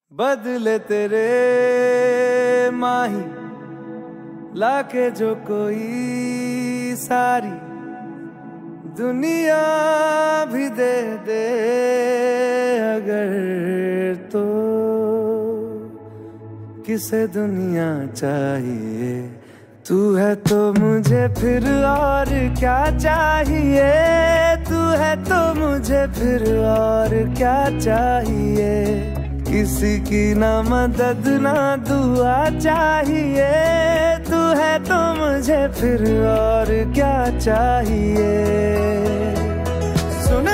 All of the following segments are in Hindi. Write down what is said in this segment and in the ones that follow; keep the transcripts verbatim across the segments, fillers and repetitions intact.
बदले तेरे माही लाके जो कोई सारी दुनिया भी दे दे अगर, तो किसे दुनिया चाहिए। तू है तो मुझे फिर और क्या चाहिए, तू है तो मुझे फिर और क्या चाहिए। किसी की ना मदद ना दुआ चाहिए, तू है तो मुझे फिर और क्या चाहिए। सुन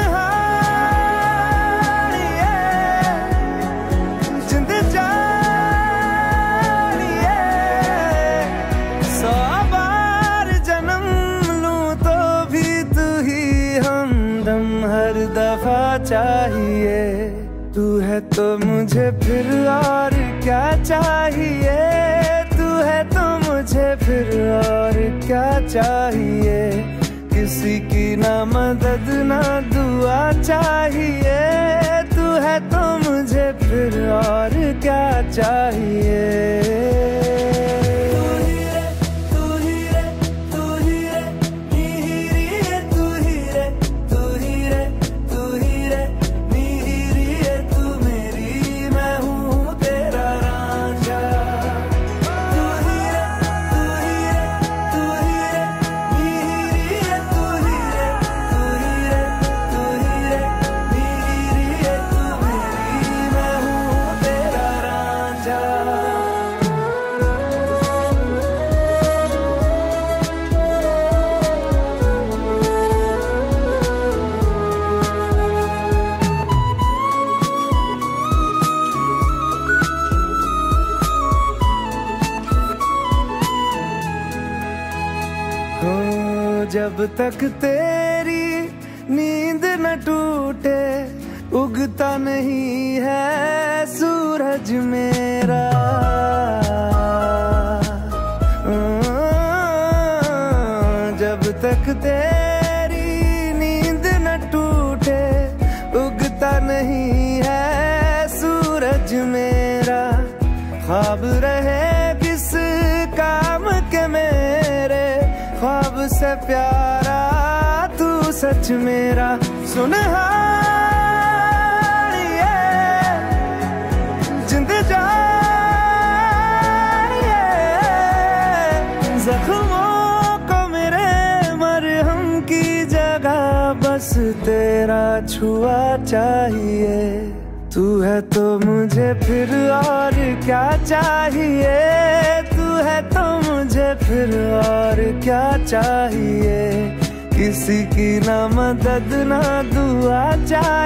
हर दफा चाहिए, तू है तो मुझे फिर और क्या चाहिए, तू है तो मुझे फिर और क्या चाहिए। किसी की ना मदद ना दुआ चाहिए, तू है तो मुझे फिर और क्या चाहिए। जब तक तेरी नींद न टूटे उगता नहीं है सूरज मेरा। जब तक तेरी नींद न टूटे उगता नहीं है सूरज मेरा। ख्वाब रहे किस काम के मेरे, ख्वाब से प्यारा तू सच मेरा। सुन जिंद जानिए जख्मों को मेरे मरहम की जगह बस तेरा छुआ चाहिए। तू है तो मुझे फिर और क्या चाहिए, तू है तो मुझे फिर और क्या चाहिए। किसी की ना मदद ना दुआ चाहिए,